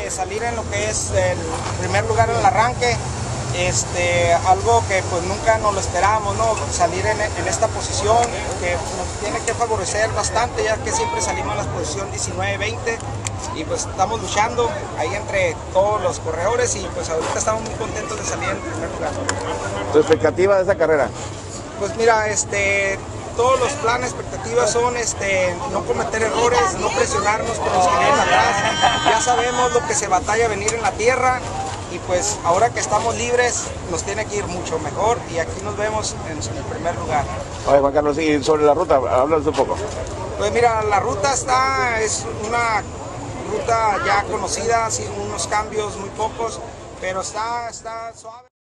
salir en lo que es el primer lugar en el arranque, algo que pues nunca nos lo esperábamos, ¿no? Salir en esta posición que nos tiene que favorecer bastante, ya que siempre salimos en la posición 19-20 y pues estamos luchando ahí entre todos los corredores y pues ahorita estamos muy contentos de salir en primer lugar. ¿Tu expectativa de esa carrera? Pues mira, todos los planes, expectativas son no cometer errores, no presionarnos con los que vienen atrás. Ya sabemos lo que se batalla venir en la tierra y pues ahora que estamos libres nos tiene que ir mucho mejor y aquí nos vemos en el primer lugar. Oye, Juan Carlos, y sobre la ruta, háblanos un poco. Pues mira, la ruta es una ruta ya conocida, sin unos cambios muy pocos, pero está suave.